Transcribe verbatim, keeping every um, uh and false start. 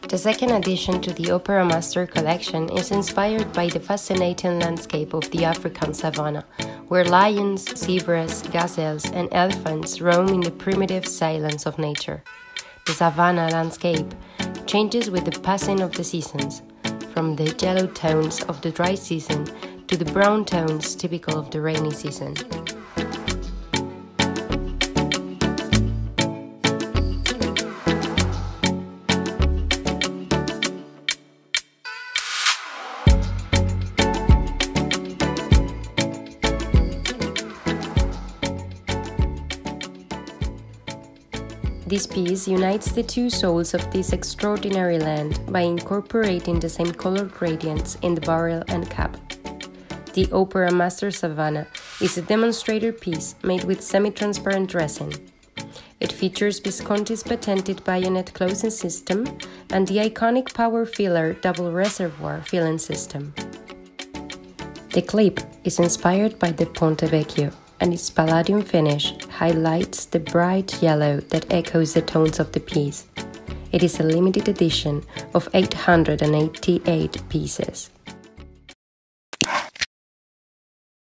The second addition to the Opera Master collection is inspired by the fascinating landscape of the African savanna, where lions, zebras, gazelles, and elephants roam in the primitive silence of nature. The savanna landscape changes with the passing of the seasons, from the yellow tones of the dry season to the brown tones typical of the rainy season. This piece unites the two souls of this extraordinary land by incorporating the same color gradients in the barrel and cap. The Opera Master Savannah is a demonstrator piece made with semi-transparent resin. It features Visconti's patented bayonet closing system and the iconic Power Filler double reservoir filling system. The clip is inspired by the Ponte Vecchio, and its palladium finish highlights the bright yellow that echoes the tones of the piece. It is a limited edition of eight hundred eighty-eight pieces.